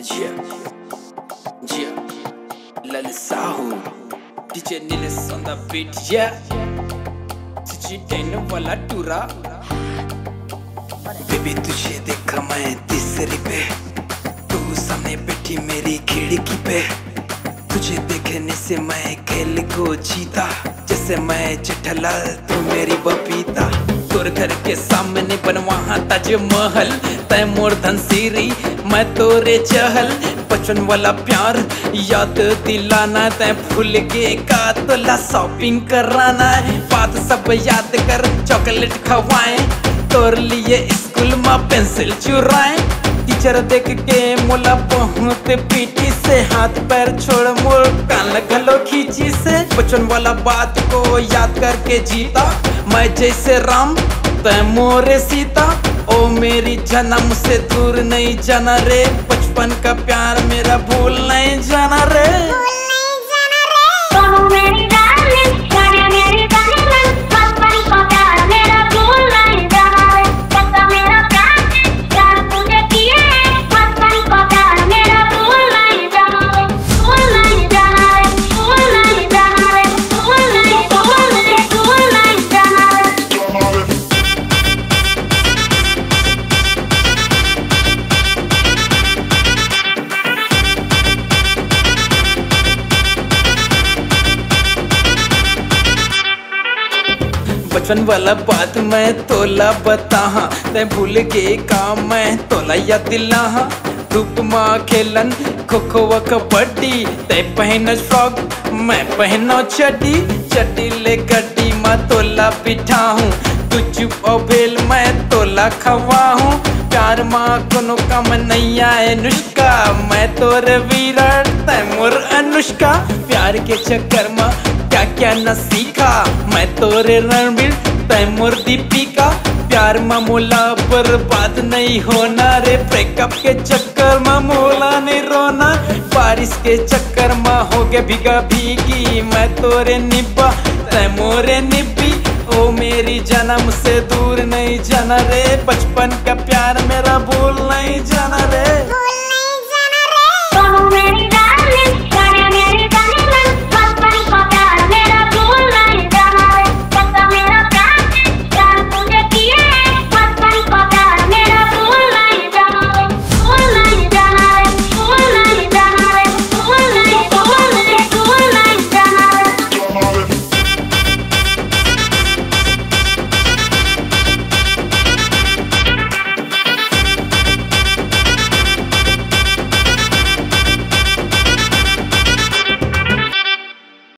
Yeah, yeah, Lalisahu, DJ Nilis on the beat, yeah. तुझे ten वाला टूरा, baby तुझे देखा मैं तीसरी पे, तू सामने बैठी मेरी खिड़की पे, तुझे देखने से मैं खेल को जीता, जैसे मैं जेठालाल तू मेरी बबीता। तोर घर के सामने बनवा ताजमहल, तय मोर धनसिरी मैं तोरे चहल। बचपन वाला प्यार याद दिलाना, तय भूल के का तोला शॉपिंग कराना। बात सब याद कर चॉकलेट खवाएं, तोर लिए स्कूल में पेंसिल चुराएं। टीचर देख के मोला बहुत पीटी से, हाथ पैर छोड़ मोर कान लगलो खींची से। बचपन वाला बात को याद करके जीता, मैं जैसे राम तय मोरे सीता। ओ मेरी जाना मुझसे दूर नहीं जाना रे, बचपन का प्यार मेरा भूल नहीं जाना रे। बचपन वाला बात मैं तोला बताहा, तै भूल गए का मैं तोला याद दिलाहा। धूप माँ खेलन खो खो व कबड्डी, तै पहनो फ्रॉक मैं पहनो चड्डी। चड्डी ले गड्डी माँ तोला बिठा हूँ, तू चुप और भेल मैं तोला खवा हूँ। प्यार माँ कोनो काम नहीं आए नुष्का, मैं तोरे विराट तै मोर अनुष्का। प्यार के चक्कर माँ क्या क्या न सीखा, मैं तोरे रणवीर तय मोर दीपिका। प्यार में मोला बर्बाद नहीं होना रे, ब्रेकअप के चक्कर में मोला नहीं रोना। बारिश के चक्कर में हो गया भीगा भीगी, मैं तोरे निब्बा तय मोरे निब्बी। ओ मेरी जाना मुझसे दूर नहीं जाना रे, बचपन का प्यार मेरा भूल नहीं जाना रे।